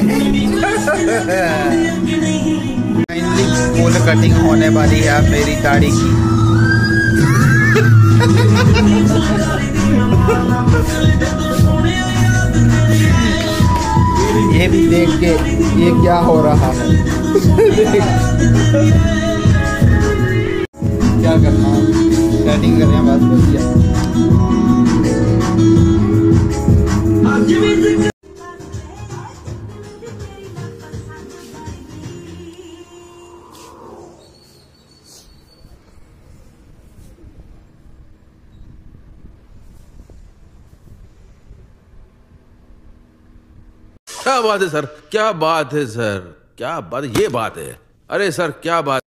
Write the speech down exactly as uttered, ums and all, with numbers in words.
Finally full cutting होने वाली है अब मेरी दाढ़ी की। ये भी देख के ये क्या हो रहा है। क्या करना है, सेटिंग कर रहे हैं बस बढ़िया। क्या बात है सर, क्या बात है सर, क्या बात, ये बात है। अरे सर क्या बात।